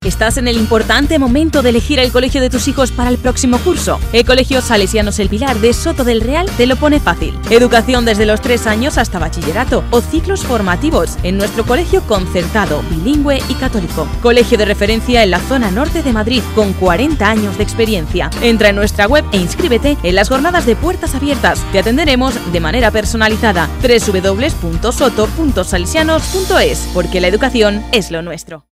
¿Estás en el importante momento de elegir el colegio de tus hijos para el próximo curso? El Colegio Salesianos El Pilar de Soto del Real te lo pone fácil. Educación desde los 3 años hasta bachillerato o ciclos formativos en nuestro colegio concertado, bilingüe y católico. Colegio de referencia en la zona norte de Madrid con 40 años de experiencia. Entra en nuestra web e inscríbete en las jornadas de puertas abiertas. Te atenderemos de manera personalizada. www.soto.salesianos.es, porque la educación es lo nuestro.